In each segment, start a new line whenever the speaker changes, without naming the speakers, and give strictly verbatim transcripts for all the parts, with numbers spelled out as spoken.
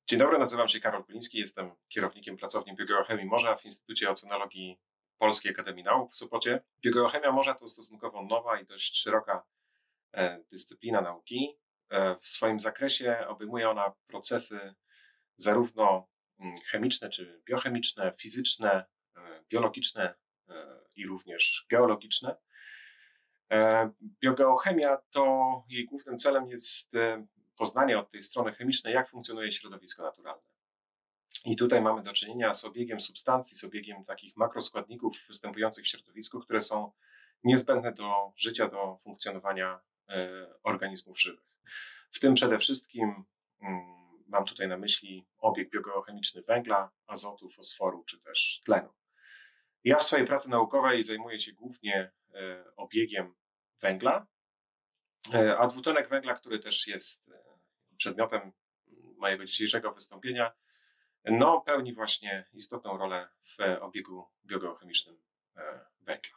Dzień dobry, nazywam się Karol Kuliński, jestem kierownikiem pracowni Biogeochemii Morza w Instytucie Oceanologii Polskiej Akademii Nauk w Sopocie. Biogeochemia morza to stosunkowo nowa i dość szeroka e, dyscyplina nauki. E, w swoim zakresie obejmuje ona procesy zarówno mm, chemiczne czy biochemiczne, fizyczne, e, biologiczne e, i również geologiczne. E, Biogeochemia to jej głównym celem jest e, poznanie od tej strony chemicznej, jak funkcjonuje środowisko naturalne. I tutaj mamy do czynienia z obiegiem substancji, z obiegiem takich makroskładników występujących w środowisku, które są niezbędne do życia, do funkcjonowania e, organizmów żywych. W tym przede wszystkim mm, mam tutaj na myśli obieg biogeochemiczny węgla, azotu, fosforu czy też tlenu. Ja w swojej pracy naukowej zajmuję się głównie e, obiegiem węgla, e, a dwutlenek węgla, który też jest e, przedmiotem mojego dzisiejszego wystąpienia, no, pełni właśnie istotną rolę w obiegu biogeochemicznym węgla.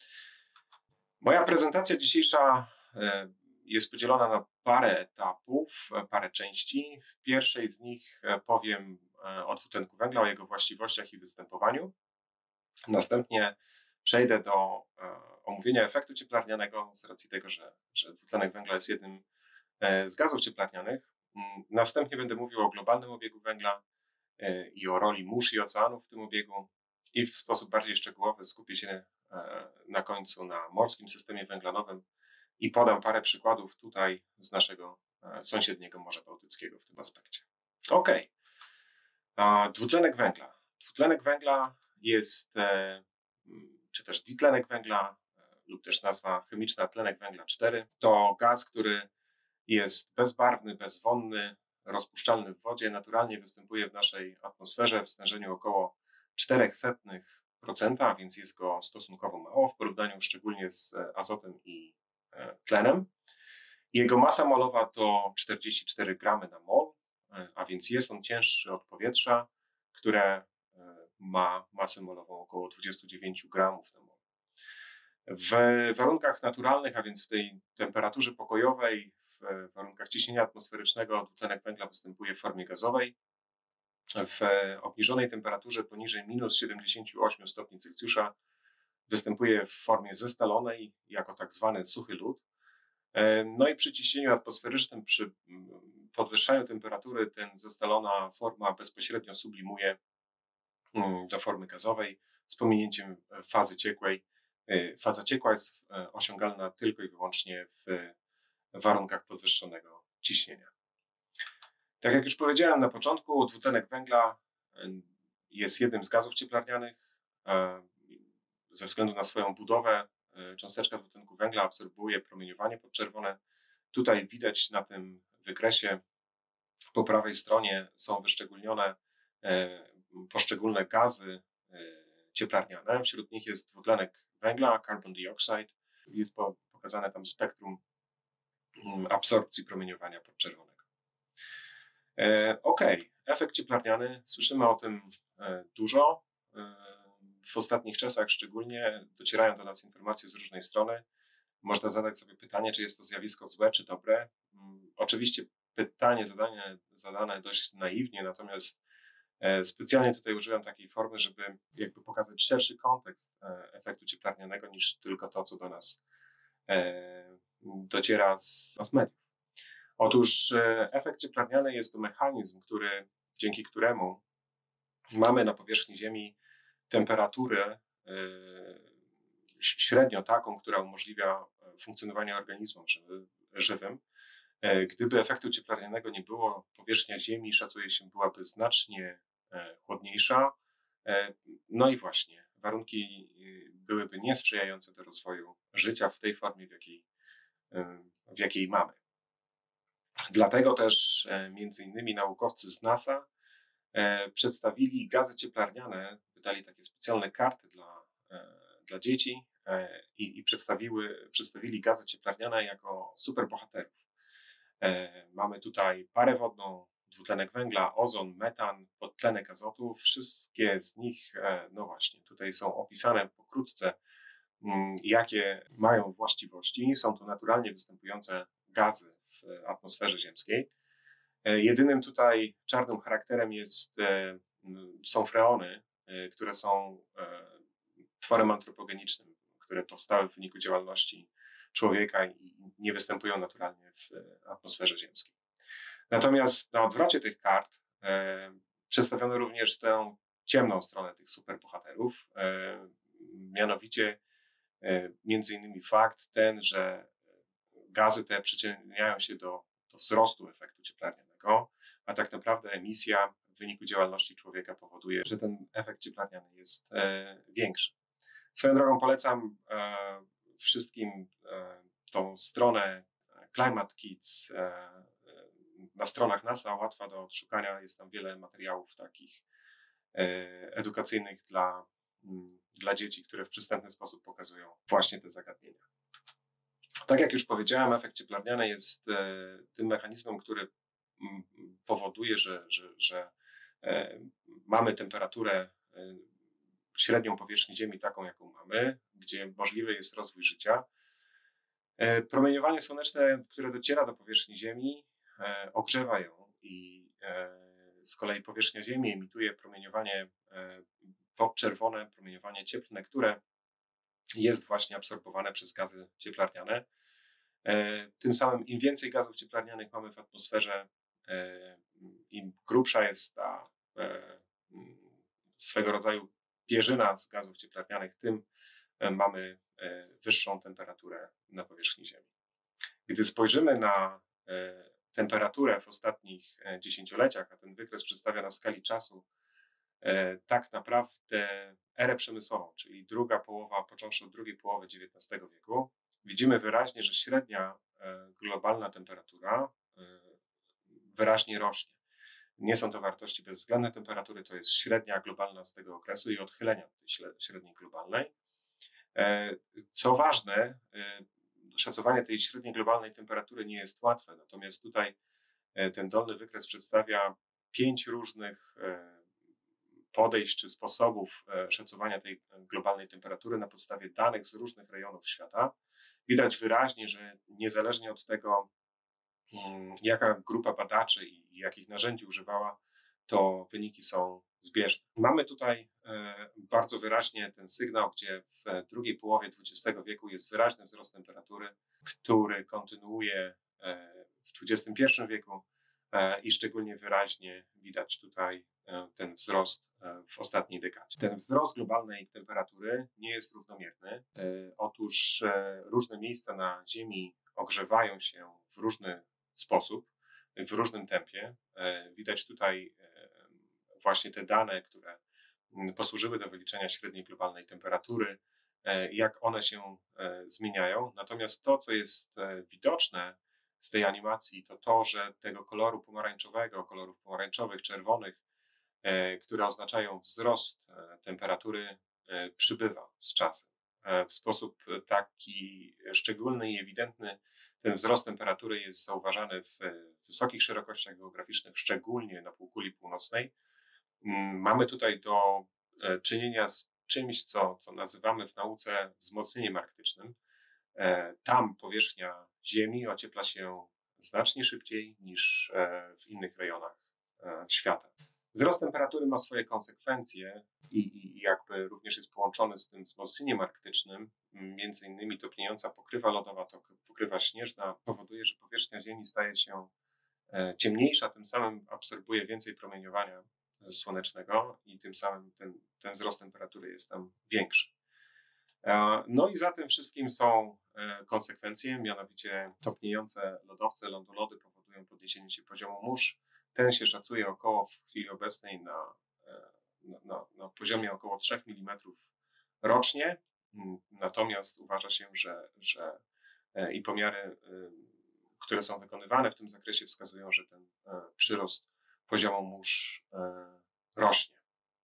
Moja prezentacja dzisiejsza jest podzielona na parę etapów, parę części. W pierwszej z nich powiem o dwutlenku węgla, o jego właściwościach i występowaniu. Następnie przejdę do omówienia efektu cieplarnianego z racji tego, że, że dwutlenek węgla jest jednym z gazów cieplarnianych. Następnie będę mówił o globalnym obiegu węgla i o roli mórz i oceanów w tym obiegu i w sposób bardziej szczegółowy skupię się na końcu na morskim systemie węglanowym i podam parę przykładów tutaj z naszego sąsiedniego Morza Bałtyckiego w tym aspekcie. Ok, dwutlenek węgla. Dwutlenek węgla jest, czy też ditlenek węgla lub też nazwa chemiczna tlenek węgla cztery. To gaz, który jest bezbarwny, bezwonny, rozpuszczalny w wodzie, naturalnie występuje w naszej atmosferze w stężeniu około cztery dziesiąte procent, a więc jest go stosunkowo mało w porównaniu szczególnie z azotem i tlenem. Jego masa molowa to czterdzieści cztery gramy na mol, a więc jest on cięższy od powietrza, które ma masę molową około dwadzieścia dziewięć gramów na mol. W warunkach naturalnych, a więc w tej temperaturze pokojowej, w warunkach ciśnienia atmosferycznego dwutlenek węgla występuje w formie gazowej. W obniżonej temperaturze poniżej minus siedemdziesiąt osiem stopni Celsjusza występuje w formie zestalonej jako tak zwany suchy lód. No i przy ciśnieniu atmosferycznym, przy podwyższaniu temperatury ten zestalona forma bezpośrednio sublimuje do formy gazowej z pominięciem fazy ciekłej. Faza ciekła jest osiągalna tylko i wyłącznie w warunkach podwyższonego ciśnienia. Tak jak już powiedziałem na początku, dwutlenek węgla jest jednym z gazów cieplarnianych. Ze względu na swoją budowę cząsteczka dwutlenku węgla absorbuje promieniowanie podczerwone. Tutaj widać na tym wykresie po prawej stronie są wyszczególnione poszczególne gazy cieplarniane. Wśród nich jest dwutlenek węgla, carbon dioxide. Jest pokazane tam spektrum absorpcji promieniowania podczerwonego. Ok, efekt cieplarniany. Słyszymy o tym dużo. W ostatnich czasach szczególnie docierają do nas informacje z różnej strony. Można zadać sobie pytanie, czy jest to zjawisko złe, czy dobre. Oczywiście pytanie zadane, zadane dość naiwnie, natomiast specjalnie tutaj użyłem takiej formy, żeby jakby pokazać szerszy kontekst efektu cieplarnianego niż tylko to, co do nas dociera z mediów. Otóż efekt cieplarniany jest to mechanizm, który, dzięki któremu mamy na powierzchni Ziemi temperaturę średnio taką, która umożliwia funkcjonowanie organizmom żywym. Gdyby efektu cieplarnianego nie było, powierzchnia Ziemi, szacuje się, byłaby znacznie chłodniejsza. No i właśnie, warunki byłyby niesprzyjające do rozwoju życia w tej formie, w jakiej, w jakiej mamy. Dlatego też między innymi naukowcy z NASA przedstawili gazy cieplarniane, wydali takie specjalne karty dla, dla dzieci i, i przedstawiły, przedstawili gazy cieplarniane jako superbohaterów. Mamy tutaj parę wodną, dwutlenek węgla, ozon, metan, podtlenek azotu. Wszystkie z nich, no właśnie, tutaj są opisane pokrótce, jakie mają właściwości. Są to naturalnie występujące gazy w atmosferze ziemskiej. Jedynym tutaj czarnym charakterem jest, są freony, które są tworem antropogenicznym, które powstały w wyniku działalności człowieka i nie występują naturalnie w atmosferze ziemskiej. Natomiast na odwrocie tych kart e, przedstawiono również tę ciemną stronę tych superbohaterów, e, mianowicie e, między innymi fakt ten, że gazy te przyczyniają się do, do wzrostu efektu cieplarnianego, a tak naprawdę emisja w wyniku działalności człowieka powoduje, że ten efekt cieplarniany jest e, większy. Swoją drogą polecam e, wszystkim e, tą stronę Climate Kids e, na stronach NASA, łatwa do odszukania. Jest tam wiele materiałów takich e, edukacyjnych dla, m, dla dzieci, które w przystępny sposób pokazują właśnie te zagadnienia. Tak jak już powiedziałem, efekt cieplarniany jest e, tym mechanizmem, który m, powoduje, że, że, że e, mamy temperaturę e, średnią powierzchni Ziemi taką, jaką mamy, gdzie możliwy jest rozwój życia. E, promieniowanie słoneczne, które dociera do powierzchni Ziemi, e, ogrzewa ją i e, z kolei powierzchnia Ziemi emituje promieniowanie e, podczerwone, promieniowanie cieplne, które jest właśnie absorbowane przez gazy cieplarniane. E, tym samym im więcej gazów cieplarnianych mamy w atmosferze, e, im grubsza jest ta e, swego rodzaju pierzyna z gazów cieplarnianych, tym e, mamy e, wyższą temperaturę na powierzchni Ziemi. Gdy spojrzymy na e, temperaturę w ostatnich e, dziesięcioleciach, a ten wykres przedstawia na skali czasu e, tak naprawdę erę przemysłową, czyli druga połowa, począwszy od drugiej połowy dziewiętnastego wieku, widzimy wyraźnie, że średnia e, globalna temperatura e, wyraźnie rośnie. Nie są to wartości bezwzględne temperatury, to jest średnia globalna z tego okresu i odchylenia od tej średniej globalnej. E, Co ważne, e, szacowanie tej średniej globalnej temperatury nie jest łatwe, natomiast tutaj e, ten dolny wykres przedstawia pięć różnych e, podejść czy sposobów e, szacowania tej globalnej temperatury na podstawie danych z różnych rejonów świata. Widać wyraźnie, że niezależnie od tego, mm, jaka grupa badaczy i jakich narzędzi używała, to wyniki są zbieżne. Mamy tutaj e, bardzo wyraźnie ten sygnał, gdzie w drugiej połowie dwudziestego wieku jest wyraźny wzrost temperatury, który kontynuuje e, w dwudziestym pierwszym wieku e, i szczególnie wyraźnie widać tutaj e, ten wzrost e, w ostatniej dekadzie. Ten wzrost globalnej temperatury nie jest równomierny. E, Otóż e, różne miejsca na Ziemi ogrzewają się w różny sposób, w różnym tempie. E, Widać tutaj e, właśnie te dane, które mm, posłużyły do wyliczenia średniej globalnej temperatury, e, jak one się e, zmieniają. Natomiast to, co jest e, widoczne z tej animacji, to to, że tego koloru pomarańczowego, kolorów pomarańczowych, czerwonych, e, które oznaczają wzrost e, temperatury, e, przybywa z czasem. E, W sposób taki szczególny i ewidentny ten wzrost temperatury jest zauważany w wysokich szerokościach geograficznych, szczególnie na półkuli północnej. Mamy tutaj do e, czynienia z czymś, co, co nazywamy w nauce wzmocnieniem arktycznym. E, Tam powierzchnia Ziemi ociepla się znacznie szybciej niż e, w innych rejonach e, świata. Wzrost temperatury ma swoje konsekwencje i, i jakby również jest połączony z tym wzmocnieniem arktycznym. Między innymi topniejąca pokrywa lodowa, to pokrywa śnieżna powoduje, że powierzchnia Ziemi staje się e, ciemniejsza, tym samym absorbuje więcej promieniowania słonecznego i tym samym ten, ten wzrost temperatury jest tam większy. E, No i za tym wszystkim są e, konsekwencje, mianowicie topniejące lodowce, lądolody powodują podniesienie się poziomu mórz. Ten się szacuje około w chwili obecnej na, e, na, na, na poziomie około trzech milimetrów rocznie. Natomiast uważa się, że, że e, i pomiary, e, które są wykonywane w tym zakresie, wskazują, że ten e, przyrost poziomu mórz e, rośnie.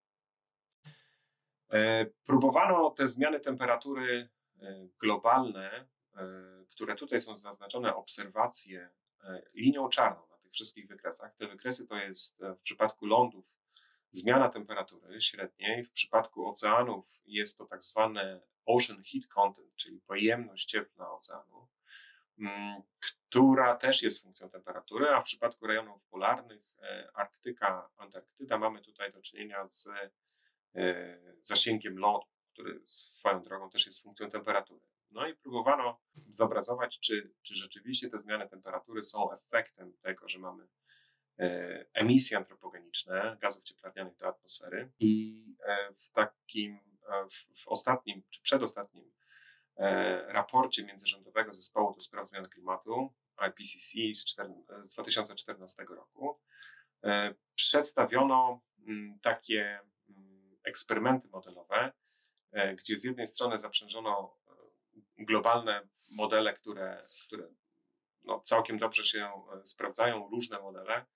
E, Próbowano te zmiany temperatury e, globalne, e, które tutaj są zaznaczone, obserwacje e, linią czarną na tych wszystkich wykresach. Te wykresy to jest e, w przypadku lądów zmiana temperatury średniej, w przypadku oceanów jest to tak zwane ocean heat content, czyli pojemność cieplna oceanu. która też jest funkcją temperatury, a w przypadku rejonów polarnych, Arktyka, Antarktyda, mamy tutaj do czynienia z zasięgiem lodu, który swoją drogą też jest funkcją temperatury. No i próbowano zobrazować, czy, czy rzeczywiście te zmiany temperatury są efektem tego, że mamy emisje antropogeniczne gazów cieplarnianych do atmosfery. I w takim, w, w ostatnim, czy przedostatnim raporcie międzyrządowego zespołu do spraw zmian klimatu I P C C z, z dwa tysiące czternastego roku przedstawiono takie eksperymenty modelowe, gdzie z jednej strony zaprzężono globalne modele, które, które no całkiem dobrze się sprawdzają, różne modele,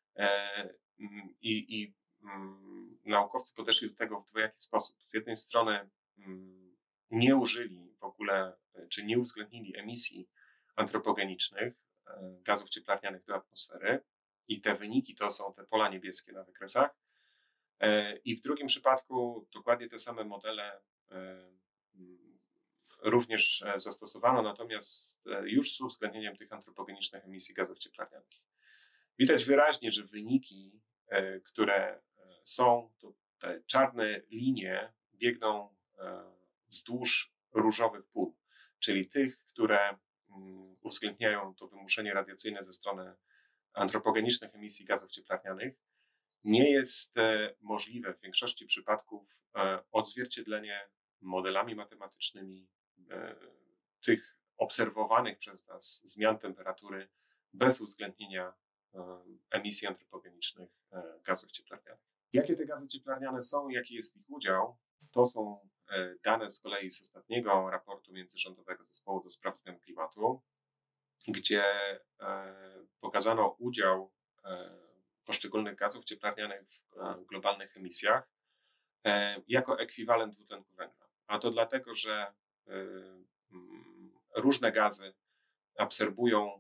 i, i naukowcy podeszli do tego w dwojaki sposób. Z jednej strony nie użyli w ogóle, czy nie uwzględnili emisji antropogenicznych gazów cieplarnianych do atmosfery i te wyniki to są te pola niebieskie na wykresach. I w drugim przypadku dokładnie te same modele również zastosowano, natomiast już z uwzględnieniem tych antropogenicznych emisji gazów cieplarnianych. Widać wyraźnie, że wyniki, które są, to te czarne linie biegną wzdłuż różowych pól, czyli tych, które uwzględniają to wymuszenie radiacyjne ze strony antropogenicznych emisji gazów cieplarnianych. Nie jest możliwe w większości przypadków odzwierciedlenie modelami matematycznymi tych obserwowanych przez nas zmian temperatury bez uwzględnienia emisji antropogenicznych gazów cieplarnianych. Jakie te gazy cieplarniane są, jaki jest ich udział, to są dane z kolei z ostatniego raportu międzyrządowego zespołu do spraw zmian klimatu, gdzie pokazano udział poszczególnych gazów cieplarnianych w globalnych emisjach jako ekwiwalent dwutlenku węgla. A to dlatego, że różne gazy absorbują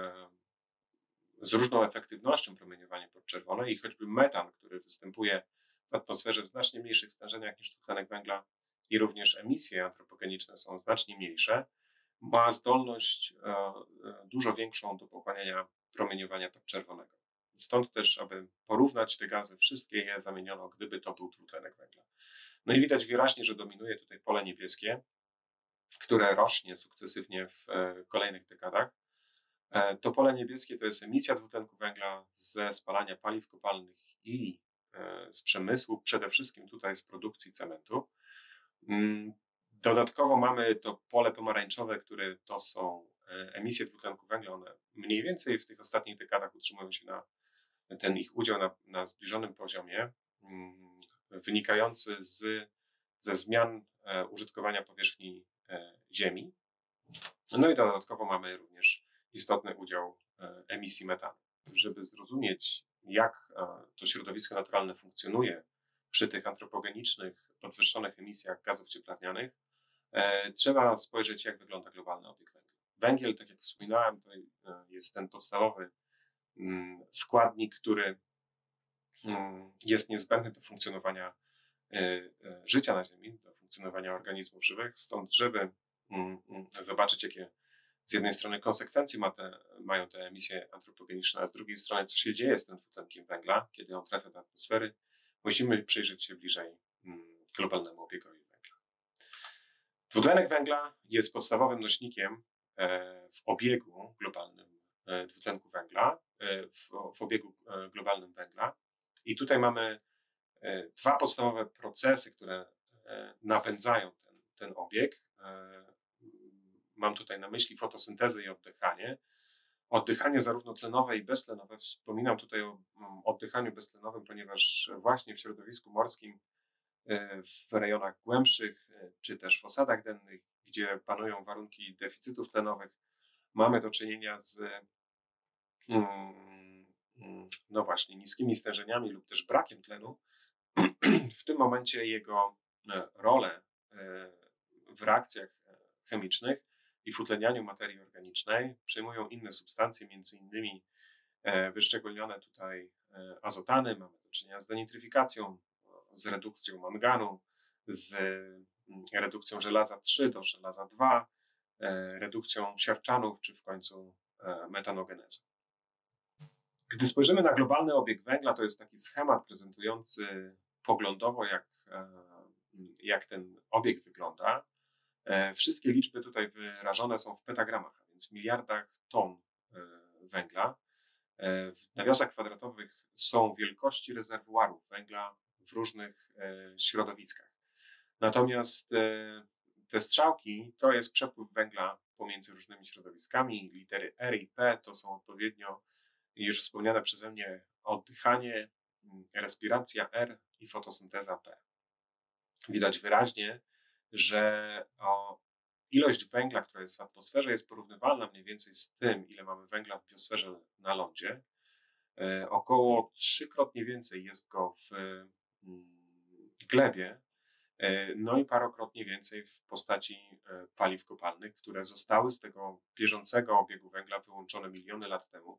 z różną efektywnością promieniowanie podczerwone i choćby metan, który występuje w atmosferze w znacznie mniejszych stężeniach niż dwutlenek węgla i również emisje antropogeniczne są znacznie mniejsze, ma zdolność dużo większą do pochłaniania promieniowania podczerwonego. Stąd też, aby porównać te gazy, wszystkie je zamieniono, gdyby to był dwutlenek węgla. No i widać wyraźnie, że dominuje tutaj pole niebieskie, które rośnie sukcesywnie w kolejnych dekadach. To pole niebieskie to jest emisja dwutlenku węgla ze spalania paliw kopalnych i z przemysłu, przede wszystkim tutaj z produkcji cementu. Dodatkowo mamy to pole pomarańczowe, które to są emisje dwutlenku węgla. One mniej więcej w tych ostatnich dekadach utrzymują się na ten ich udział na, na zbliżonym poziomie, wynikający z, ze zmian użytkowania powierzchni Ziemi. No i dodatkowo mamy również istotny udział emisji metanu. Żeby zrozumieć, jak to środowisko naturalne funkcjonuje przy tych antropogenicznych, podwyższonych emisjach gazów cieplarnianych, trzeba spojrzeć, jak wygląda globalny obieg węgla. Węgiel, tak jak wspominałem, to jest ten podstawowy składnik, który jest niezbędny do funkcjonowania życia na Ziemi, do funkcjonowania organizmów żywych. Stąd, żeby zobaczyć, jakie z jednej strony konsekwencje ma te, mają te emisje antropogeniczne, a z drugiej strony, co się dzieje z tym dwutlenkiem węgla, kiedy on trafia do atmosfery, musimy przyjrzeć się bliżej globalnemu obiegowi węgla. Dwutlenek węgla jest podstawowym nośnikiem w obiegu globalnym dwutlenku węgla, w, w obiegu globalnym węgla. I tutaj mamy dwa podstawowe procesy, które napędzają ten, ten obieg. Mam tutaj na myśli fotosyntezę i oddychanie. Oddychanie zarówno tlenowe i beztlenowe. Wspominam tutaj o oddychaniu beztlenowym, ponieważ właśnie w środowisku morskim, w rejonach głębszych, czy też w osadach dennych, gdzie panują warunki deficytów tlenowych, mamy do czynienia z no właśnie, niskimi stężeniami lub też brakiem tlenu. W tym momencie jego rolę w reakcjach chemicznych i w utlenianiu materii organicznej przejmują inne substancje, między innymi wyszczególnione tutaj azotany. Mamy do czynienia z denitryfikacją, z redukcją manganu, z redukcją żelaza trzy do żelaza dwa, redukcją siarczanów, czy w końcu metanogenezą. Gdy spojrzymy na globalny obieg węgla, to jest taki schemat prezentujący poglądowo, jak, jak ten obieg wygląda. Wszystkie liczby tutaj wyrażone są w petagramach, a więc w miliardach ton węgla. W nawiasach kwadratowych są wielkości rezerwuarów węgla w różnych środowiskach. Natomiast te strzałki to jest przepływ węgla pomiędzy różnymi środowiskami. Litery R i P to są odpowiednio już wspomniane przeze mnie oddychanie, respiracja R i fotosynteza P. Widać wyraźnie, że o, ilość węgla, która jest w atmosferze, jest porównywalna mniej więcej z tym, ile mamy węgla w biosferze na lądzie. E, około trzykrotnie więcej jest go w mm, glebie, e, no i parokrotnie więcej w postaci e, paliw kopalnych, które zostały z tego bieżącego obiegu węgla wyłączone miliony lat temu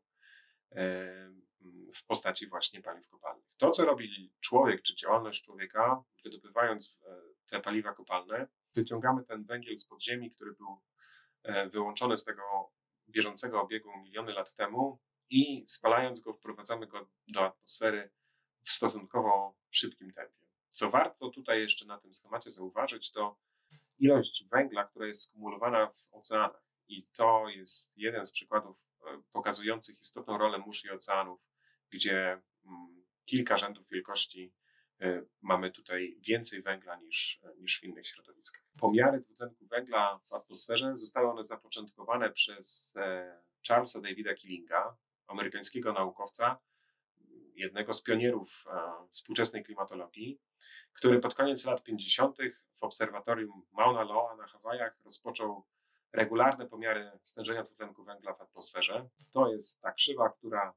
w postaci właśnie paliw kopalnych. To, co robi człowiek, czy działalność człowieka, wydobywając te paliwa kopalne, wyciągamy ten węgiel z podziemi, który był wyłączony z tego bieżącego obiegu miliony lat temu i spalając go, wprowadzamy go do atmosfery w stosunkowo szybkim tempie. Co warto tutaj jeszcze na tym schemacie zauważyć, to ilość węgla, która jest skumulowana w oceanach. I to jest jeden z przykładów pokazujących istotną rolę mórz i oceanów, gdzie kilka rzędów wielkości mamy tutaj więcej węgla niż, niż w innych środowiskach. Pomiary dwutlenku węgla w atmosferze zostały one zapoczątkowane przez Charlesa Davida Killinga, amerykańskiego naukowca, jednego z pionierów współczesnej klimatologii, który pod koniec lat pięćdziesiątych w obserwatorium Mauna Loa na Hawajach rozpoczął regularne pomiary stężenia dwutlenku węgla w atmosferze. To jest ta krzywa, która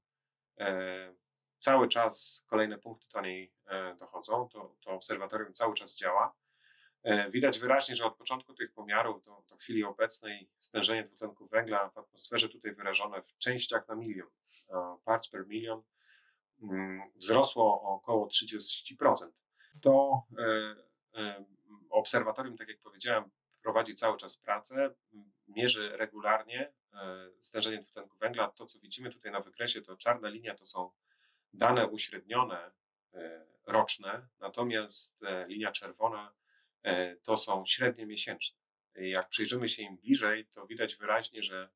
e, cały czas, kolejne punkty do niej e, dochodzą, to, to obserwatorium cały czas działa. E, widać wyraźnie, że od początku tych pomiarów do, do chwili obecnej stężenie dwutlenku węgla w atmosferze tutaj wyrażone w częściach na milion, e, parts per million, mm, wzrosło o około trzydzieści procent. To e, e, obserwatorium, tak jak powiedziałem, prowadzi cały czas pracę, mierzy regularnie stężenie dwutlenku węgla. To, co widzimy tutaj na wykresie, to czarna linia, to są dane uśrednione roczne, natomiast linia czerwona to są średnie miesięczne. Jak przyjrzymy się im bliżej, to widać wyraźnie, że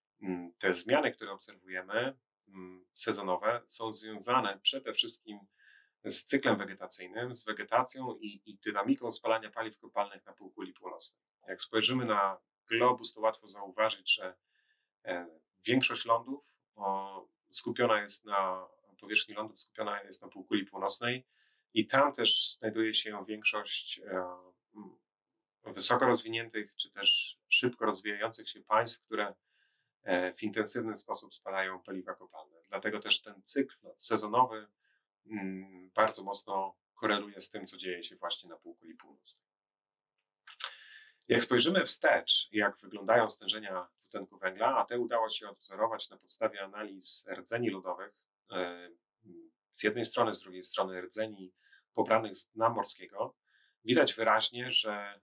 te zmiany, które obserwujemy, sezonowe, są związane przede wszystkim z cyklem wegetacyjnym, z wegetacją i, i dynamiką spalania paliw kopalnych na półkuli północnej. Jak spojrzymy na globus, to łatwo zauważyć, że e, większość lądów o, skupiona jest na powierzchni lądów, skupiona jest na półkuli północnej i tam też znajduje się większość e, wysoko rozwiniętych, czy też szybko rozwijających się państw, które e, w intensywny sposób spalają paliwa kopalne. Dlatego też ten cykl sezonowy bardzo mocno koreluje z tym, co dzieje się właśnie na półkuli północnej. Jak spojrzymy wstecz, jak wyglądają stężenia dwutlenku węgla, a te udało się odwzorować na podstawie analiz rdzeni lodowych, z jednej strony, z drugiej strony rdzeni pobranych z dna morskiego, widać wyraźnie, że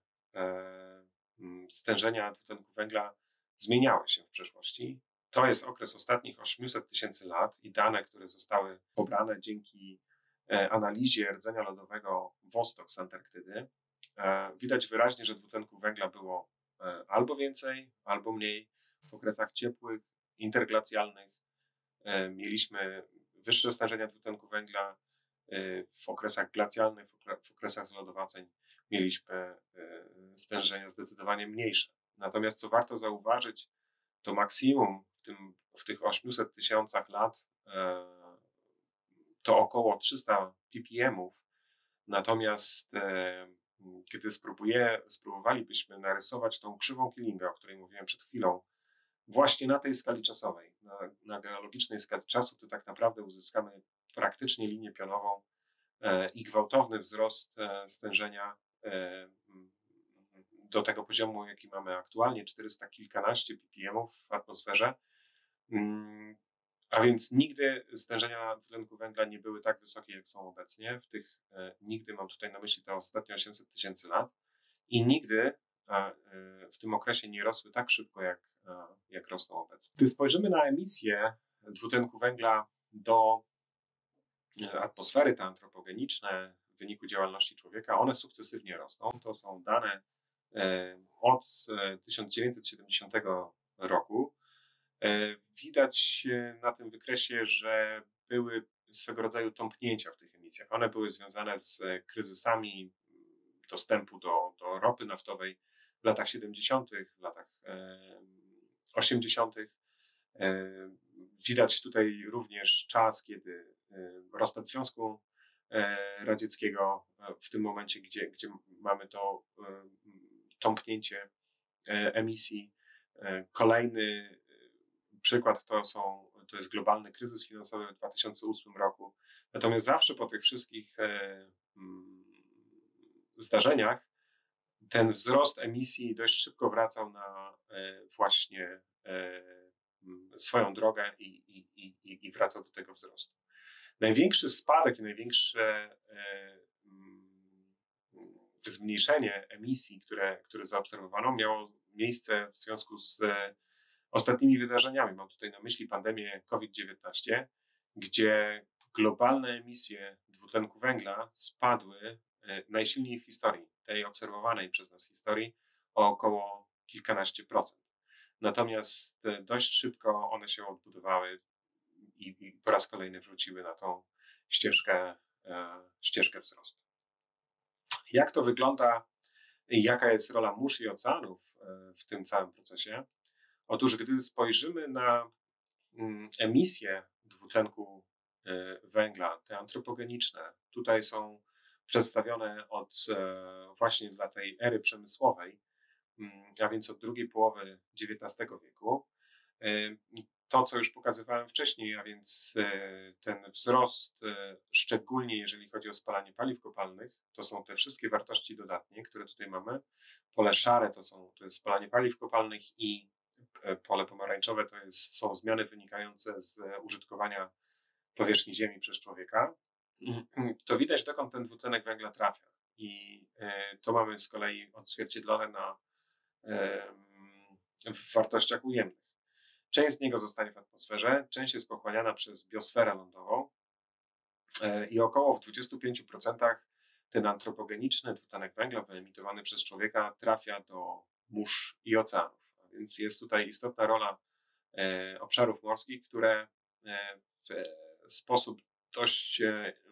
stężenia dwutlenku węgla zmieniały się w przeszłości. To jest okres ostatnich osiemset tysięcy lat i dane, które zostały pobrane dzięki analizie rdzenia lodowego Wostok z Antarktydy. Widać wyraźnie, że dwutlenku węgla było albo więcej, albo mniej. W okresach ciepłych, interglacjalnych mieliśmy wyższe stężenia dwutlenku węgla. W okresach glacjalnych, w okresach zlodowaceń mieliśmy stężenia zdecydowanie mniejsze. Natomiast co warto zauważyć, to maksimum w, tym, w tych osiemset tysiącach lat to około trzysta ppm-ów, natomiast kiedy spróbuję, spróbowalibyśmy narysować tą krzywą Killinga, o której mówiłem przed chwilą, właśnie na tej skali czasowej, na, na geologicznej skali czasu, to tak naprawdę uzyskamy praktycznie linię pionową i gwałtowny wzrost stężenia do tego poziomu, jaki mamy aktualnie, czterysta kilkanaście ppm w atmosferze, a więc nigdy stężenia dwutlenku węgla nie były tak wysokie, jak są obecnie. W tych nigdy, mam tutaj na myśli te ostatnie osiemset tysięcy lat, i nigdy w tym okresie nie rosły tak szybko, jak, jak rosną obecnie. Gdy spojrzymy na emisję dwutlenku węgla do atmosfery, te antropogeniczne w wyniku działalności człowieka, one sukcesywnie rosną. To są dane od tysiąc dziewięćset siedemdziesiątego roku. Widać na tym wykresie, że były swego rodzaju tąpnięcia w tych emisjach. One były związane z kryzysami dostępu do, do ropy naftowej w latach siedemdziesiątych, w latach osiemdziesiątych. Widać tutaj również czas, kiedy rozpad Związku Radzieckiego, w tym momencie, gdzie, gdzie mamy to tąpnięcie emisji. Kolejny przykład to, są, to jest globalny kryzys finansowy w dwa tysiące ósmym roku. Natomiast zawsze po tych wszystkich zdarzeniach ten wzrost emisji dość szybko wracał na właśnie swoją drogę i, i, i, i wracał do tego wzrostu. Największy spadek i największe zmniejszenie emisji, które, które zaobserwowano, miało miejsce w związku z ostatnimi wydarzeniami. Mam tutaj na myśli pandemię COVID dziewiętnaście, gdzie globalne emisje dwutlenku węgla spadły najsilniej w historii, tej obserwowanej przez nas historii, o około kilkanaście procent. Natomiast dość szybko one się odbudowały i, i po raz kolejny wróciły na tą ścieżkę, e, ścieżkę wzrostu. Jak to wygląda i jaka jest rola mórz i oceanów w tym całym procesie? Otóż gdy spojrzymy na emisje dwutlenku węgla, te antropogeniczne, tutaj są przedstawione od właśnie dla tej ery przemysłowej, a więc od drugiej połowy dziewiętnastego wieku. To, co już pokazywałem wcześniej, a więc ten wzrost, szczególnie jeżeli chodzi o spalanie paliw kopalnych, to są te wszystkie wartości dodatnie, które tutaj mamy. Pole szare to, są, to jest spalanie paliw kopalnych i pole pomarańczowe to jest, są zmiany wynikające z użytkowania powierzchni Ziemi przez człowieka. To widać, dokąd ten dwutlenek węgla trafia. I to mamy z kolei odzwierciedlone na, w wartościach ujemnych. Część z niego zostanie w atmosferze, część jest pochłaniana przez biosferę lądową i około w dwudziestu pięciu procentach ten antropogeniczny dwutlenek węgla wyemitowany przez człowieka trafia do mórz i oceanów. A więc jest tutaj istotna rola obszarów morskich, które w sposób dość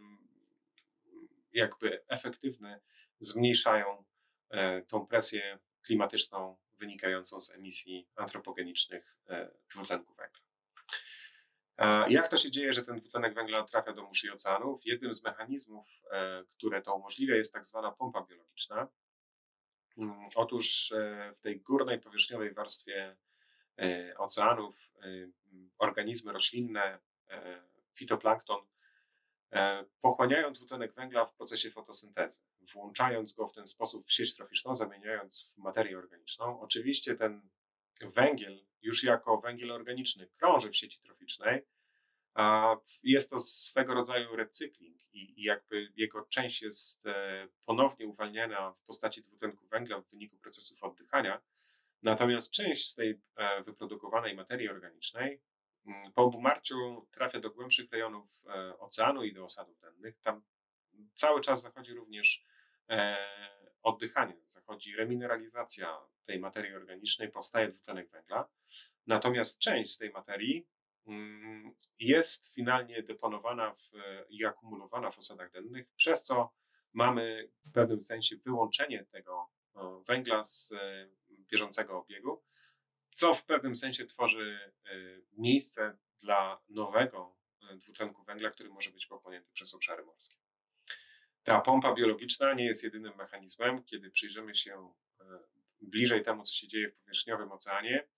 jakby efektywny zmniejszają tą presję klimatyczną wynikającą z emisji antropogenicznych dwutlenku węgla. Jak to się dzieje, że ten dwutlenek węgla trafia do mórz i oceanów? Jednym z mechanizmów, które to umożliwia, jest tak zwana pompa biologiczna. Otóż w tej górnej powierzchniowej warstwie oceanów organizmy roślinne, fitoplankton, pochłaniają dwutlenek węgla w procesie fotosyntezy, włączając go w ten sposób w sieć troficzną, zamieniając w materię organiczną. Oczywiście ten węgiel już jako węgiel organiczny krąży w sieci troficznej, a jest to swego rodzaju recykling i jakby jego część jest ponownie uwalniana w postaci dwutlenku węgla w wyniku procesów oddychania, natomiast część z tej wyprodukowanej materii organicznej po obumarciu trafia do głębszych rejonów oceanu i do osadów dennych. Tam cały czas zachodzi również oddychanie, zachodzi remineralizacja tej materii organicznej, powstaje dwutlenek węgla. Natomiast część z tej materii jest finalnie deponowana w, i akumulowana w osadach dennych, przez co mamy w pewnym sensie wyłączenie tego węgla z bieżącego obiegu, co w pewnym sensie tworzy miejsce dla nowego dwutlenku węgla, który może być pochłonięty przez obszary morskie. Ta pompa biologiczna nie jest jedynym mechanizmem. Kiedy przyjrzymy się bliżej temu, co się dzieje w powierzchniowym oceanie,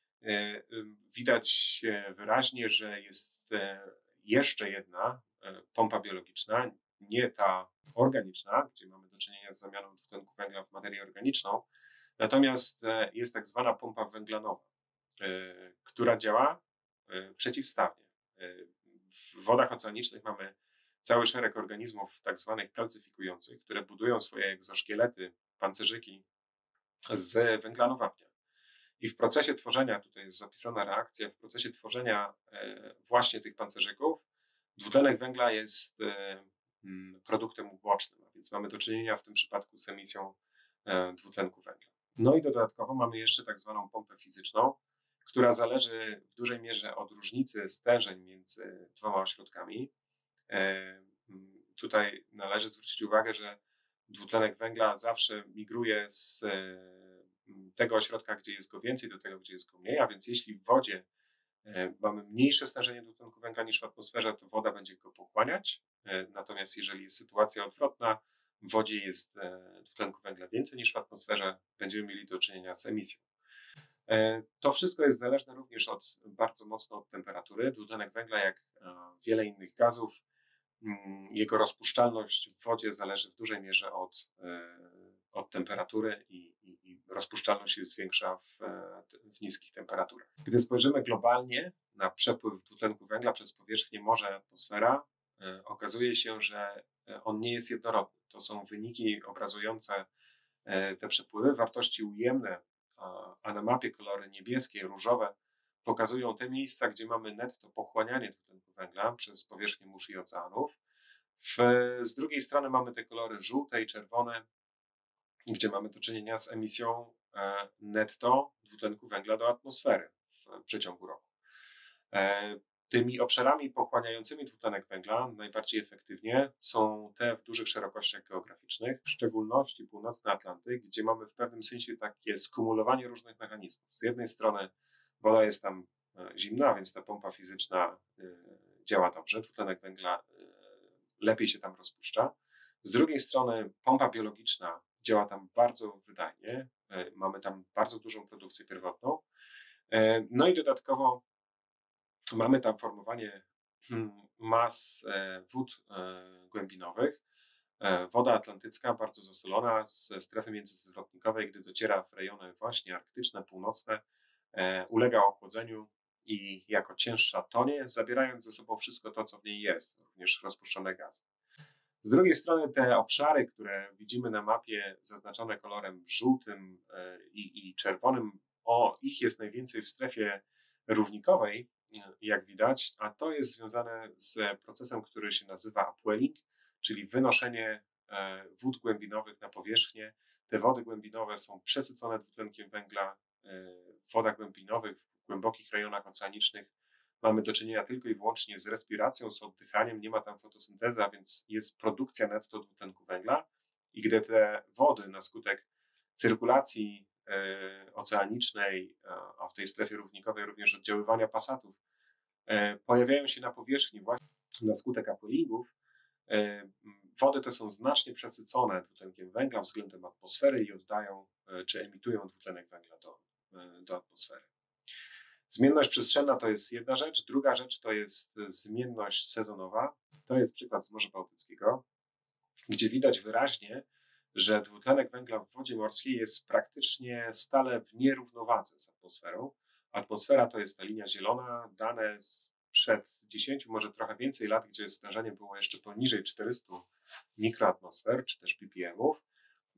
widać wyraźnie, że jest jeszcze jedna pompa biologiczna, nie ta organiczna, gdzie mamy do czynienia z zamianą dwutlenku węgla w materię organiczną, natomiast jest tak zwana pompa węglanowa, która działa przeciwstawnie. W wodach oceanicznych mamy cały szereg organizmów tak zwanych kalcyfikujących, które budują swoje egzoszkielety, pancerzyki z węglanu wapnia. I w procesie tworzenia, tutaj jest zapisana reakcja, w procesie tworzenia właśnie tych pancerzyków dwutlenek węgla jest produktem ubocznym, a więc mamy do czynienia w tym przypadku z emisją dwutlenku węgla. No i dodatkowo mamy jeszcze tak zwaną pompę fizyczną, która zależy w dużej mierze od różnicy stężeń między dwoma ośrodkami. Tutaj należy zwrócić uwagę, że dwutlenek węgla zawsze migruje z tego ośrodka, gdzie jest go więcej, do tego, gdzie jest go mniej, a więc jeśli w wodzie mamy mniejsze stężenie dwutlenku węgla niż w atmosferze, to woda będzie go pochłaniać, natomiast jeżeli jest sytuacja odwrotna, w wodzie jest dwutlenku węgla więcej niż w atmosferze, będziemy mieli do czynienia z emisją. To wszystko jest zależne również od, bardzo mocno od temperatury. Dwutlenek węgla, jak wiele innych gazów, jego rozpuszczalność w wodzie zależy w dużej mierze od, od temperatury i, i, i rozpuszczalność jest większa w, w niskich temperaturach. Gdy spojrzymy globalnie na przepływ dwutlenku węgla przez powierzchnię morza i atmosfera, okazuje się, że on nie jest jednorodny. To są wyniki obrazujące te przepływy, wartości ujemne, a na mapie kolory niebieskie, różowe pokazują te miejsca, gdzie mamy netto pochłanianie dwutlenku węgla przez powierzchnię mórz i oceanów. W, z drugiej strony mamy te kolory żółte i czerwone, gdzie mamy do czynienia z emisją e, netto dwutlenku węgla do atmosfery w, w przeciągu roku. E, tymi obszarami pochłaniającymi dwutlenek węgla najbardziej efektywnie są te w dużych szerokościach geograficznych, w szczególności północny Atlantyk, gdzie mamy w pewnym sensie takie skumulowanie różnych mechanizmów. Z jednej strony woda jest tam zimna, więc ta pompa fizyczna działa dobrze, dwutlenek węgla lepiej się tam rozpuszcza. Z drugiej strony pompa biologiczna działa tam bardzo wydajnie, mamy tam bardzo dużą produkcję pierwotną. No i dodatkowo mamy tam formowanie mas wód głębinowych. Woda atlantycka, bardzo zasolona, ze strefy międzyzwrotnikowej, gdy dociera w rejony właśnie arktyczne, północne, ulega ochłodzeniu i jako cięższa tonie, zabierając ze sobą wszystko to, co w niej jest, również rozpuszczone gazy. Z drugiej strony te obszary, które widzimy na mapie zaznaczone kolorem żółtym i, i czerwonym, o, ich jest najwięcej w strefie równikowej, jak widać, a to jest związane z procesem, który się nazywa upwelling, czyli wynoszenie wód głębinowych na powierzchnię. Te wody głębinowe są przesycone dwutlenkiem węgla. W wodach głębinowych, w głębokich rejonach oceanicznych mamy do czynienia tylko i wyłącznie z respiracją, z oddychaniem, nie ma tam fotosyntezy, a więc jest produkcja netto dwutlenku węgla i gdy te wody na skutek cyrkulacji oceanicznej, a w tej strefie równikowej również oddziaływania pasatów, pojawiają się na powierzchni właśnie na skutek upwellingów, wody te są znacznie przesycone dwutlenkiem węgla względem atmosfery i oddają czy emitują dwutlenek węgla do, do atmosfery. Zmienność przestrzenna to jest jedna rzecz, druga rzecz to jest zmienność sezonowa. To jest przykład z Morza Bałtyckiego, gdzie widać wyraźnie, że dwutlenek węgla w wodzie morskiej jest praktycznie stale w nierównowadze z atmosferą. Atmosfera to jest ta linia zielona, dane sprzed dziesięciu, może trochę więcej lat, gdzie stężenie było jeszcze poniżej czterystu mikroatmosfer, czy też ppmów.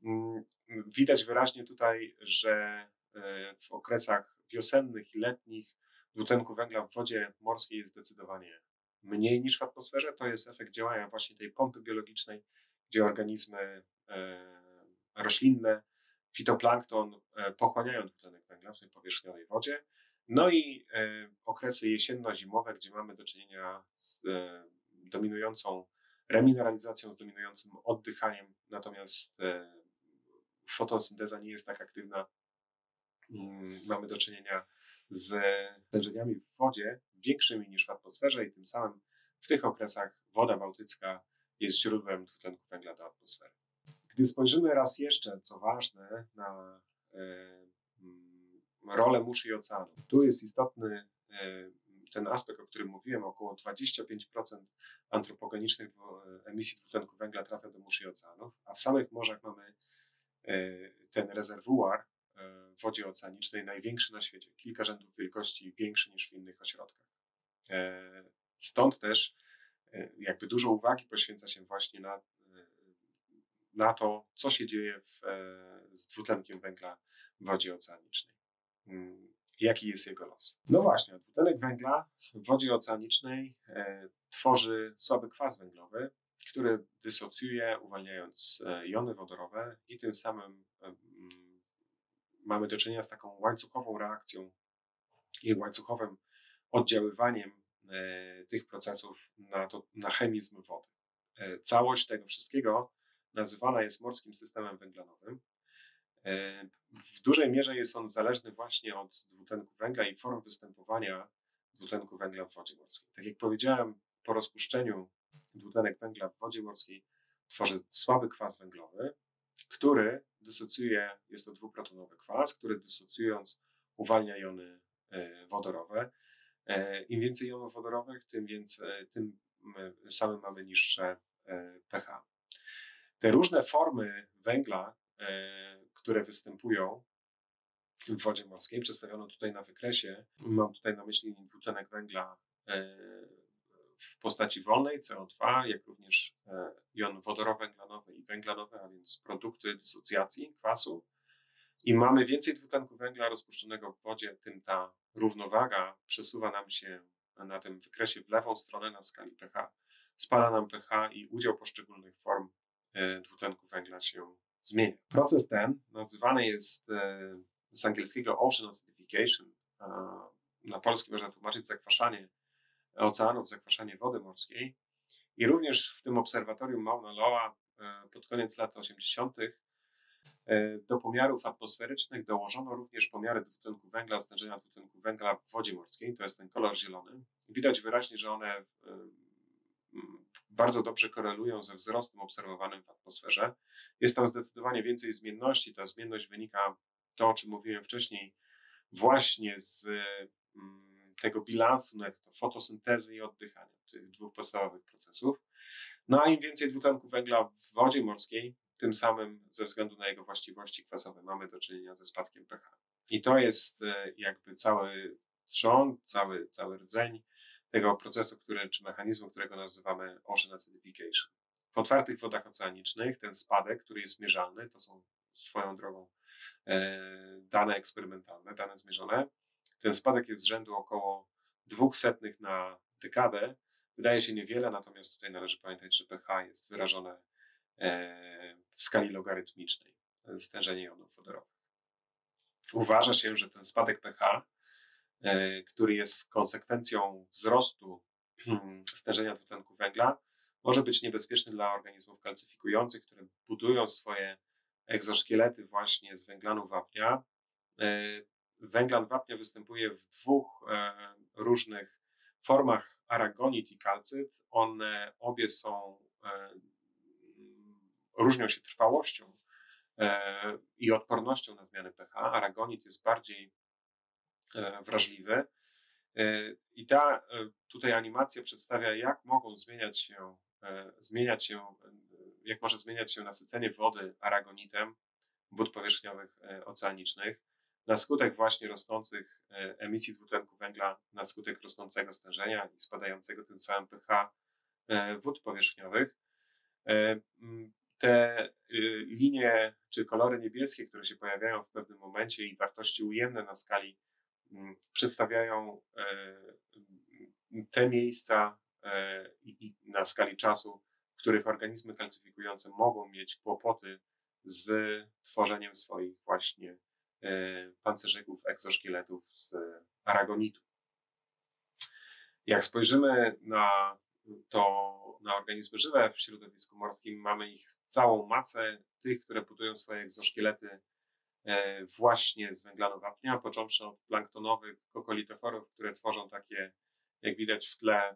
Widać wyraźnie tutaj, że w okresach wiosennych i letnich dwutlenku węgla w wodzie morskiej jest zdecydowanie mniej niż w atmosferze. To jest efekt działania właśnie tej pompy biologicznej, gdzie organizmy roślinne, fitoplankton pochłaniają dwutlenek węgla w tej powierzchniowej wodzie. No i okresy jesienno-zimowe, gdzie mamy do czynienia z dominującą remineralizacją, z dominującym oddychaniem, natomiast fotosynteza nie jest tak aktywna. Mamy do czynienia z stężeniami w wodzie większymi niż w atmosferze i tym samym w tych okresach woda bałtycka jest źródłem dwutlenku węgla do atmosfery. Gdy spojrzymy raz jeszcze, co ważne, na rolę mórz i oceanów, tu jest istotny ten aspekt, o którym mówiłem, około dwadzieścia pięć procent antropogenicznych emisji dwutlenku węgla trafia do mórz i oceanów, a w samych morzach mamy ten rezerwuar w wodzie oceanicznej największy na świecie, kilka rzędów wielkości większy niż w innych ośrodkach. Stąd też jakby dużo uwagi poświęca się właśnie na, na to, co się dzieje w, z dwutlenkiem węgla w wodzie oceanicznej. Jaki jest jego los? No właśnie, dwutlenek węgla w wodzie oceanicznej e, tworzy słaby kwas węglowy, który dysocjuje, uwalniając jony wodorowe i tym samym e, mamy do czynienia z taką łańcuchową reakcją i łańcuchowym oddziaływaniem e, tych procesów na, to, na chemizm wody. E, całość tego wszystkiego nazywana jest morskim systemem węglanowym. E, w dużej mierze jest on zależny właśnie od dwutlenku węgla i form występowania dwutlenku węgla w wodzie morskiej. Tak jak powiedziałem, po rozpuszczeniu dwutlenek węgla w wodzie morskiej tworzy słaby kwas węglowy, który dysocjuje, jest to dwuprotonowy kwas, który dysocjując uwalnia jony wodorowe. Im więcej jonów wodorowych, tym, więcej, tym samym mamy niższe pH. Te różne formy węgla, które występują w wodzie morskiej, przedstawiono tutaj na wykresie. Mam tutaj na myśli dwutlenek węgla w postaci wolnej, C O dwa, jak również jon wodorowęglanowy i węglanowy, a więc produkty dysocjacji kwasu. Im mamy więcej dwutlenku węgla rozpuszczonego w wodzie, tym ta równowaga przesuwa nam się na tym wykresie w lewą stronę na skali pH. Spada nam pH i udział poszczególnych form dwutlenku węgla się zmienia. Proces ten nazywany jest z angielskiego ocean acidification. Na polski można tłumaczyć zakwaszanie oceanów, zakwaszanie wody morskiej. I również w tym obserwatorium Mauna Loa pod koniec lat osiemdziesiątych do pomiarów atmosferycznych dołożono również pomiary dwutlenku węgla, stężenia dwutlenku węgla w wodzie morskiej. To jest ten kolor zielony. Widać wyraźnie, że one bardzo dobrze korelują ze wzrostem obserwowanym w atmosferze. Jest tam zdecydowanie więcej zmienności. Ta zmienność wynika, to o czym mówiłem wcześniej, właśnie z tego bilansu netto, fotosyntezy i oddychania, tych dwóch podstawowych procesów. No a im więcej dwutlenku węgla w wodzie morskiej, tym samym ze względu na jego właściwości kwasowe mamy do czynienia ze spadkiem pH. I to jest jakby cały trzon, cały, cały rdzeń tego procesu, który, czy mechanizmu, którego nazywamy ocean acidification. W otwartych wodach oceanicznych ten spadek, który jest mierzalny, to są swoją drogą e, dane eksperymentalne, dane zmierzone, ten spadek jest z rzędu około dwóch setnych na dekadę. Wydaje się niewiele, natomiast tutaj należy pamiętać, że pH jest wyrażone e, w skali logarytmicznej, stężenie jonów wodorowych. Uważa się, że ten spadek pH, e, który jest konsekwencją wzrostu stężenia dwutlenku węgla, może być niebezpieczny dla organizmów kalcyfikujących, które budują swoje egzoszkielety właśnie z węglanu wapnia. Węglan wapnia występuje w dwóch różnych formach, aragonit i kalcyt. One obie są, różnią się trwałością i odpornością na zmiany pH. Aragonit jest bardziej wrażliwy. I ta tutaj animacja przedstawia, jak mogą zmieniać się, zmieniać się, jak może zmieniać się nasycenie wody aragonitem wód powierzchniowych oceanicznych na skutek właśnie rosnących emisji dwutlenku węgla, na skutek rosnącego stężenia i spadającego tym samym pH wód powierzchniowych. Te linie czy kolory niebieskie, które się pojawiają w pewnym momencie i wartości ujemne na skali przedstawiają te miejsca i na skali czasu, w których organizmy kalcyfikujące mogą mieć kłopoty z tworzeniem swoich właśnie pancerzyków, egzoszkieletów z aragonitu. Jak spojrzymy na to, na organizmy żywe w środowisku morskim, mamy ich całą masę, tych, które budują swoje egzoszkielety właśnie z węglanu wapnia, począwszy od planktonowych kokolitoforów, które tworzą takie, jak widać w tle,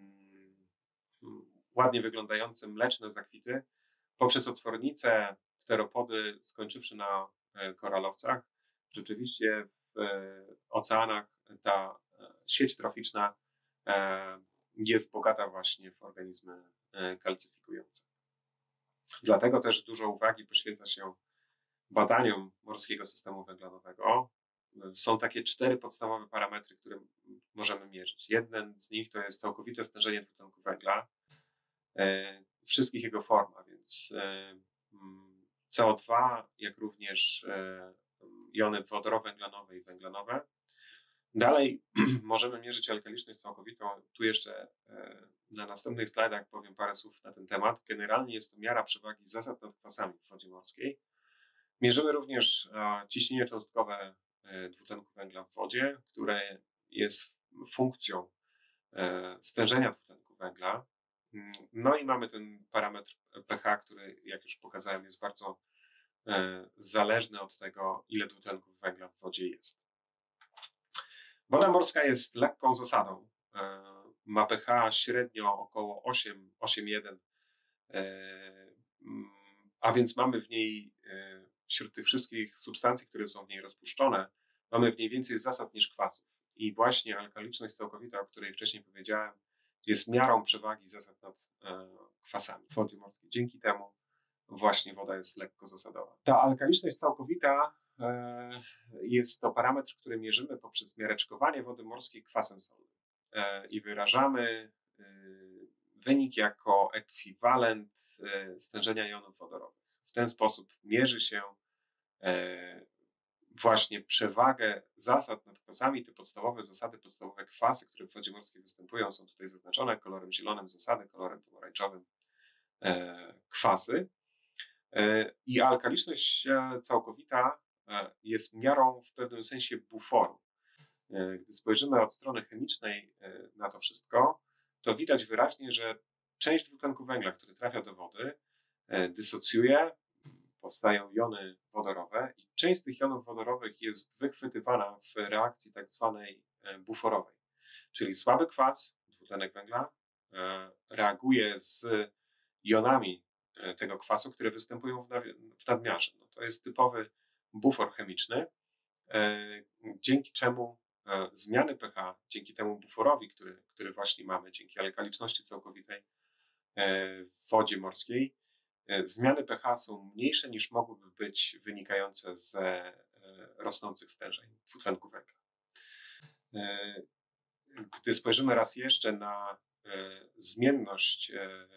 ładnie wyglądające mleczne zakwity, poprzez otwornice, pteropody, skończywszy na koralowcach. Rzeczywiście w oceanach ta sieć troficzna jest bogata właśnie w organizmy kalcyfikujące. Dlatego też dużo uwagi poświęca się badaniom morskiego systemu węglanowego. Są takie cztery podstawowe parametry, które możemy mierzyć. Jeden z nich to jest całkowite stężenie dwutlenku węgla, wszystkich jego form, a więc C O dwa, jak również jony wodorowęglanowe i węglanowe. Dalej możemy mierzyć alkaliczność całkowitą. Tu jeszcze na następnych slajdach powiem parę słów na ten temat. Generalnie jest to miara przewagi zasad nad kwasami w wodzie morskiej. Mierzymy również ciśnienie cząstkowe dwutlenku węgla w wodzie, które jest funkcją stężenia dwutlenku węgla. No i mamy ten parametr pH, który, jak już pokazałem, jest bardzo zależny od tego, ile dwutlenków węgla w wodzie jest. Woda morska jest lekką zasadą. Ma pH średnio około osiem, osiem przecinek jeden, a więc mamy w niej, wśród tych wszystkich substancji, które są w niej rozpuszczone, mamy w niej więcej zasad niż kwasów. I właśnie alkaliczność całkowita, o której wcześniej powiedziałem, jest miarą przewagi zasad nad kwasami w wodzie morskiej. Dzięki temu właśnie woda jest lekko zasadowa. Ta alkaliczność całkowita jest to parametr, który mierzymy poprzez miareczkowanie wody morskiej kwasem solnym i wyrażamy wynik jako ekwiwalent stężenia jonów wodorowych. W ten sposób mierzy się właśnie przewagę zasad nad kwasami. Te podstawowe zasady, podstawowe kwasy, które w wodzie morskiej występują, są tutaj zaznaczone kolorem zielonym zasady, kolorem pomarańczowym kwasy. I alkaliczność całkowita jest miarą w pewnym sensie buforu. Gdy spojrzymy od strony chemicznej na to wszystko, to widać wyraźnie, że część dwutlenku węgla, który trafia do wody, dysocjuje, powstają jony wodorowe i część z tych jonów wodorowych jest wychwytywana w reakcji tak zwanej buforowej. Czyli słaby kwas, dwutlenek węgla, reaguje z jonami tego kwasu, które występują w nadmiarze. No to jest typowy bufor chemiczny, dzięki czemu zmiany pH, dzięki temu buforowi, który, który właśnie mamy, dzięki alkaliczności całkowitej w wodzie morskiej, zmiany pH są mniejsze niż mogłyby być wynikające z rosnących stężeń dwutlenku węgla. Gdy spojrzymy raz jeszcze na zmienność,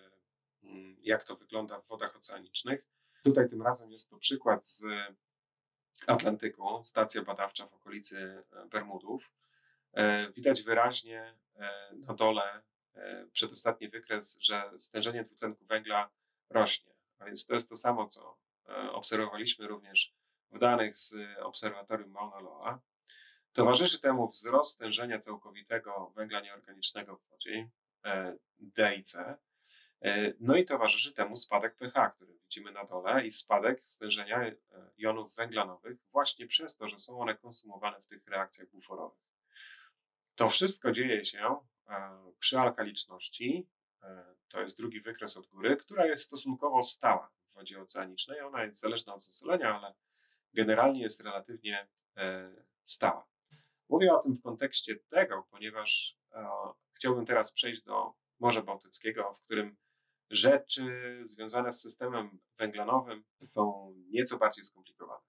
jak to wygląda w wodach oceanicznych, tutaj tym razem jest to przykład z Atlantyku, stacja badawcza w okolicy Bermudów. Widać wyraźnie na dole przedostatni wykres, że stężenie dwutlenku węgla rośnie. A więc to jest to samo, co obserwowaliśmy również w danych z obserwatorium Mauna Loa. Towarzyszy temu wzrost stężenia całkowitego węgla nieorganicznego w wodzie, D i C. No i towarzyszy temu spadek pH, który widzimy na dole, i spadek stężenia jonów węglanowych właśnie przez to, że są one konsumowane w tych reakcjach buforowych. To wszystko dzieje się przy alkaliczności, to jest drugi wykres od góry, która jest stosunkowo stała w wodzie oceanicznej. Ona jest zależna od zasolenia, ale generalnie jest relatywnie stała. Mówię o tym w kontekście tego, ponieważ chciałbym teraz przejść do Morza Bałtyckiego, w którym rzeczy związane z systemem węglanowym są nieco bardziej skomplikowane.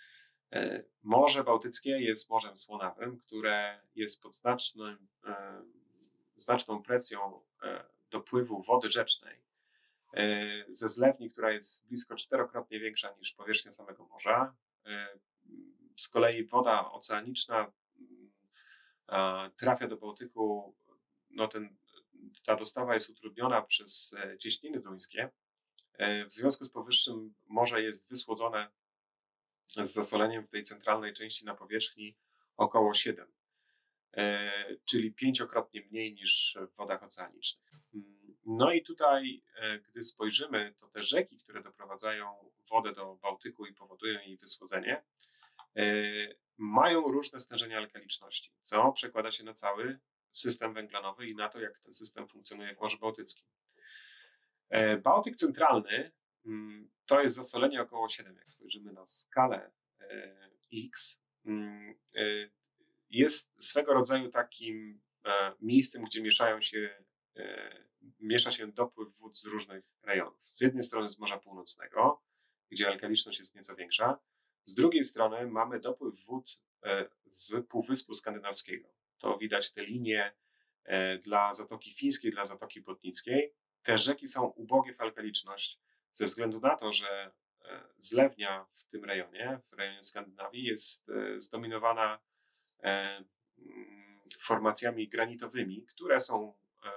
Morze Bałtyckie jest morzem słonawym, które jest pod znacznym, znaczną presją dopływu wody rzecznej ze zlewni, która jest blisko czterokrotnie większa niż powierzchnia samego morza. Z kolei woda oceaniczna trafia do Bałtyku, no ten, ta dostawa jest utrudniona przez cieśniny duńskie. W związku z powyższym morze jest wysłodzone z zasoleniem w tej centralnej części na powierzchni około siedem, czyli pięciokrotnie mniej niż w wodach oceanicznych. No i tutaj, gdy spojrzymy, to te rzeki, które doprowadzają wodę do Bałtyku i powodują jej wysłodzenie, mają różne stężenia alkaliczności, co przekłada się na cały system węglanowy i na to, jak ten system funkcjonuje w Morzu Bałtyckim. Bałtyk centralny to jest zasolenie około siedem. Jak spojrzymy na skalę X, jest swego rodzaju takim miejscem, gdzie mieszają się, miesza się dopływ wód z różnych rejonów. Z jednej strony z Morza Północnego, gdzie alkaliczność jest nieco większa, z drugiej strony mamy dopływ wód z Półwyspu Skandynawskiego. To widać te linie dla Zatoki Fińskiej, dla Zatoki Botnickiej. Te rzeki są ubogie w alkaliczność ze względu na to, że zlewnia w tym rejonie, w rejonie Skandynawii, jest zdominowana formacjami granitowymi, które są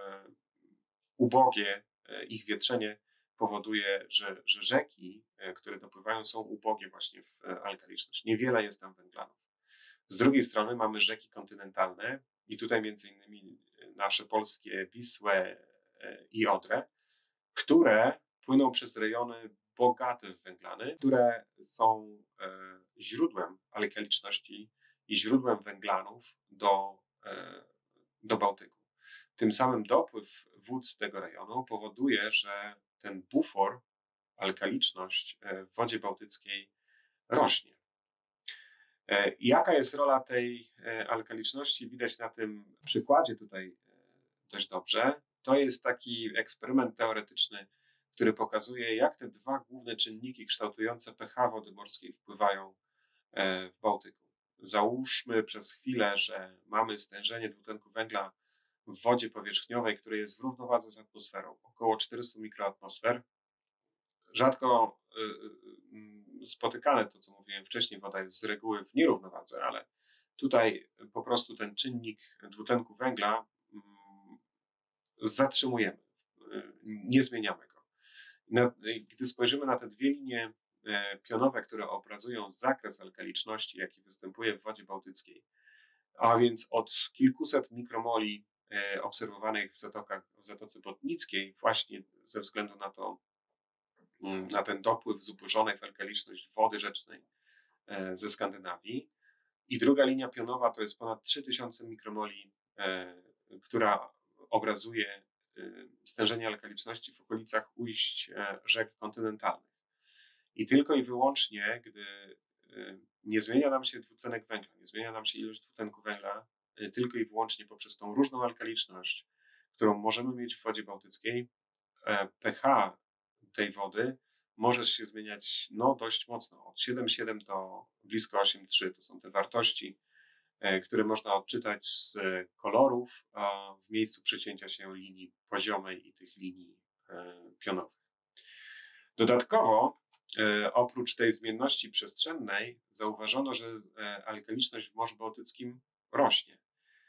ubogie, ich wietrzenie powoduje, że, że rzeki, które dopływają, są ubogie właśnie w alkaliczność. Niewiele jest tam węglanów. Z drugiej strony mamy rzeki kontynentalne i tutaj między innymi nasze polskie Wisłę i Odrę, które płyną przez rejony bogate w węglany, które są źródłem alkaliczności i źródłem węglanów do, do Bałtyku. Tym samym dopływ wód z tego rejonu powoduje, że ten bufor, alkaliczność w wodzie bałtyckiej rośnie. Jaka jest rola tej alkaliczności? Widać na tym przykładzie tutaj dość dobrze. To jest taki eksperyment teoretyczny, który pokazuje, jak te dwa główne czynniki kształtujące pH wody morskiej wpływają w Bałtyku. Załóżmy przez chwilę, że mamy stężenie dwutlenku węgla w wodzie powierzchniowej, które jest w równowadze z atmosferą, około czterysta mikroatmosfer. Rzadko spotykane, to co mówiłem wcześniej, woda jest z reguły w nierównowadze, ale tutaj po prostu ten czynnik dwutlenku węgla zatrzymujemy, nie zmieniamy go. Gdy spojrzymy na te dwie linie pionowe, które obrazują zakres alkaliczności, jaki występuje w wodzie bałtyckiej, a więc od kilkuset mikromoli obserwowanych w zatokach, w Zatoce Botnickiej, właśnie ze względu na to, na ten dopływ zubożonej w alkaliczność wody rzecznej ze Skandynawii. I druga linia pionowa to jest ponad trzy tysiące mikromoli, która obrazuje stężenie alkaliczności w okolicach ujść rzek kontynentalnych. I tylko i wyłącznie, gdy nie zmienia nam się dwutlenek węgla, nie zmienia nam się ilość dwutlenku węgla, tylko i wyłącznie poprzez tą różną alkaliczność, którą możemy mieć w wodzie bałtyckiej, pH tej wody może się zmieniać no, dość mocno. Od siedem przecinek siedem do blisko osiem przecinek trzy. To są te wartości, które można odczytać z kolorów w miejscu przecięcia się linii poziomej i tych linii pionowych. Dodatkowo, oprócz tej zmienności przestrzennej, zauważono, że alkaliczność w Morzu Bałtyckim rośnie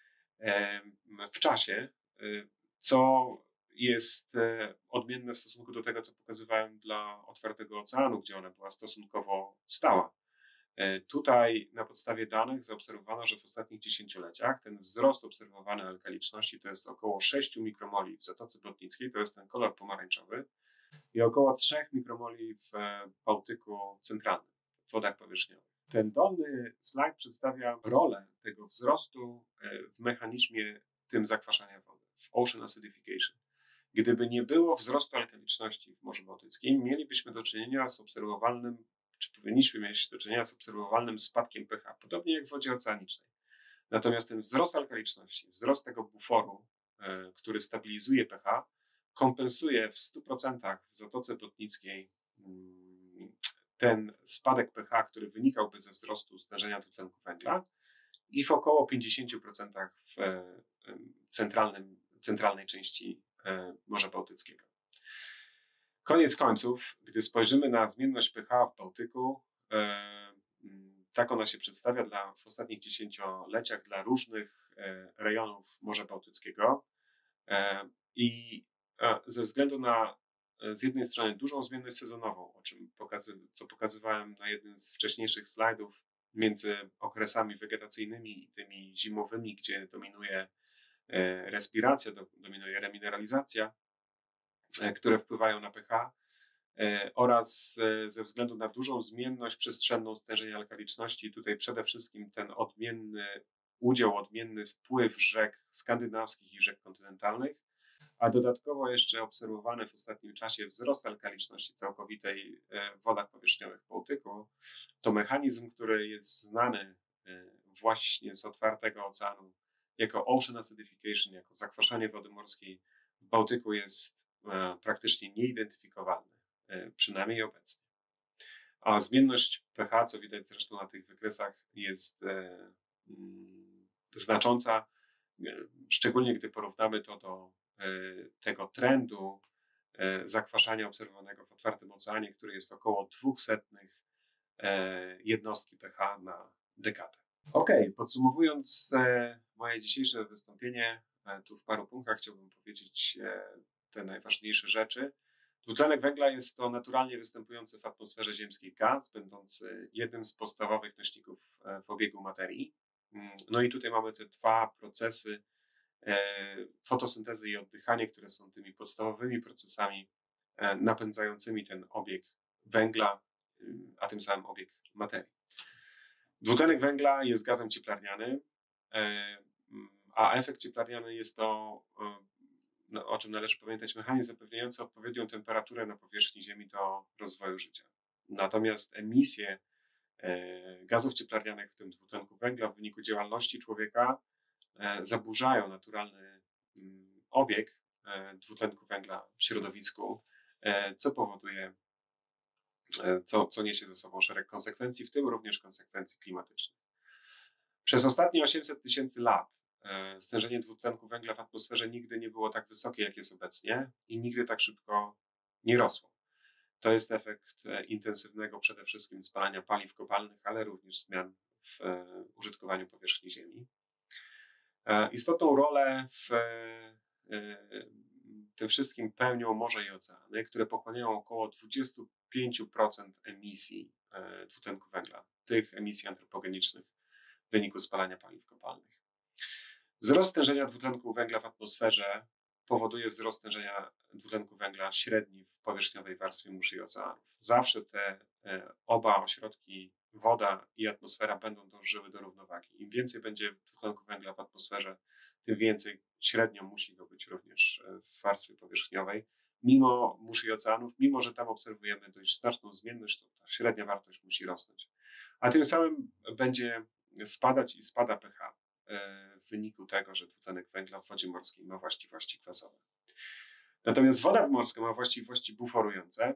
w czasie, co jest odmienne w stosunku do tego, co pokazywałem dla otwartego oceanu, gdzie ona była stosunkowo stała. Tutaj na podstawie danych zaobserwowano, że w ostatnich dziesięcioleciach ten wzrost obserwowany alkaliczności to jest około sześć mikromoli w Zatoce Botnickiej, to jest ten kolor pomarańczowy, i około trzy mikromoli w Bałtyku Centralnym, w wodach powierzchniowych. Ten dolny slajd przedstawia rolę tego wzrostu w mechanizmie tym zakwaszania wody, w ocean acidification. Gdyby nie było wzrostu alkaliczności w Morzu Bałtyckim, mielibyśmy do czynienia z obserwowalnym, czy powinniśmy mieć do czynienia z obserwowalnym spadkiem pH, podobnie jak w wodzie oceanicznej. Natomiast ten wzrost alkaliczności, wzrost tego buforu, który stabilizuje pH, kompensuje w stu procentach w Zatoce Botnickiej ten spadek pH, który wynikałby ze wzrostu stężenia dwutlenku węgla, i w około pięćdziesięciu procentach w centralnym, centralnej części Morza Bałtyckiego. Koniec końców, gdy spojrzymy na zmienność pH w Bałtyku, tak ona się przedstawia dla, w ostatnich dziesięcioleciach dla różnych rejonów Morza Bałtyckiego. I ze względu na z jednej strony dużą zmienność sezonową, o czym pokazy, co pokazywałem na jednym z wcześniejszych slajdów, między okresami wegetacyjnymi i tymi zimowymi, gdzie dominuje respiracja, dominuje remineralizacja, które wpływają na pH, oraz ze względu na dużą zmienność przestrzenną stężenia alkaliczności, tutaj przede wszystkim ten odmienny udział, odmienny wpływ rzek skandynawskich i rzek kontynentalnych, a dodatkowo jeszcze obserwowany w ostatnim czasie wzrost alkaliczności całkowitej w wodach powierzchniowych Bałtyku, to mechanizm, który jest znany właśnie z otwartego oceanu jako ocean acidification, jako zakwaszanie wody morskiej w Bałtyku, jest praktycznie nieidentyfikowalny, przynajmniej obecnie. A zmienność pH, co widać zresztą na tych wykresach, jest znacząca, szczególnie gdy porównamy to do tego trendu zakwaszania obserwowanego w otwartym oceanie, który jest około dwieście jednostki pH na dekadę. Ok, podsumowując moje dzisiejsze wystąpienie, tu w paru punktach chciałbym powiedzieć te najważniejsze rzeczy. Dwutlenek węgla jest to naturalnie występujący w atmosferze ziemskiej gaz, będący jednym z podstawowych nośników w obiegu materii. No i tutaj mamy te dwa procesy, fotosyntezy i oddychanie, które są tymi podstawowymi procesami napędzającymi ten obieg węgla, a tym samym obieg materii. Dwutlenek węgla jest gazem cieplarnianym, a efekt cieplarniany jest to, no, o czym należy pamiętać, mechanizm zapewniający odpowiednią temperaturę na powierzchni Ziemi do rozwoju życia. Natomiast emisje gazów cieplarnianych, w tym dwutlenku węgla, w wyniku działalności człowieka zaburzają naturalny obieg dwutlenku węgla w środowisku, co powoduje, co, co niesie ze sobą szereg konsekwencji, w tym również konsekwencji klimatycznych. Przez ostatnie osiemset tysięcy lat stężenie dwutlenku węgla w atmosferze nigdy nie było tak wysokie, jak jest obecnie i nigdy tak szybko nie rosło. To jest efekt intensywnego przede wszystkim spalania paliw kopalnych, ale również zmian w użytkowaniu powierzchni Ziemi. Istotną rolę w tym wszystkim pełnią morze i oceany, które pochłaniają około dwadzieścia pięć procent emisji dwutlenku węgla, tych emisji antropogenicznych w wyniku spalania paliw kopalnych. Wzrost stężenia dwutlenku węgla w atmosferze powoduje wzrost stężenia dwutlenku węgla średni w powierzchniowej warstwie mórz i oceanów. Zawsze te oba ośrodki, woda i atmosfera, będą dążyły do równowagi. Im więcej będzie dwutlenku węgla w atmosferze, tym więcej średnio musi go być również w warstwie powierzchniowej. Mimo mórz i oceanów, mimo że tam obserwujemy dość znaczną zmienność, to ta średnia wartość musi rosnąć. A tym samym będzie spadać i spada pH w wyniku tego, że dwutlenek węgla w wodzie morskiej ma właściwości kwasowe. Natomiast woda morska ma właściwości buforujące,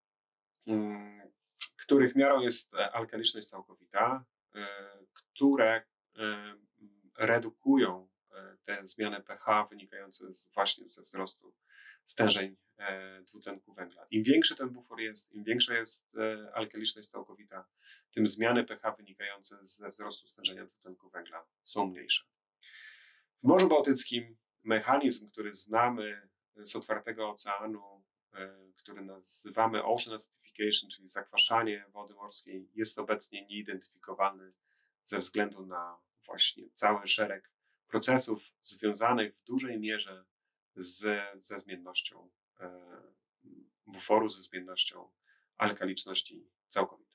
których miarą jest alkaliczność całkowita, które redukują te zmiany pH wynikające z, właśnie ze wzrostu stężeń dwutlenku węgla. Im większy ten bufor jest, im większa jest alkaliczność całkowita, tym zmiany pH wynikające ze wzrostu stężenia dwutlenku węgla są mniejsze. W Morzu Bałtyckim mechanizm, który znamy z otwartego oceanu, który nazywamy ocean acidification, czyli zakwaszanie wody morskiej, jest obecnie nieidentyfikowalny ze względu na właśnie cały szereg procesów związanych w dużej mierze z, ze zmiennością buforu, ze zmiennością alkaliczności całkowitej.